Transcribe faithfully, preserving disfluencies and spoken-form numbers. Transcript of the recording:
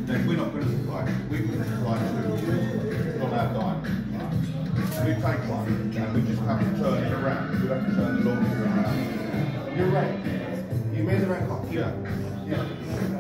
then we're not going to supply. We can supply two on our diet. Right? We take one and we just have to turn it around. We have to turn the laundry around. You're right. You made the right call. Yeah. Yeah.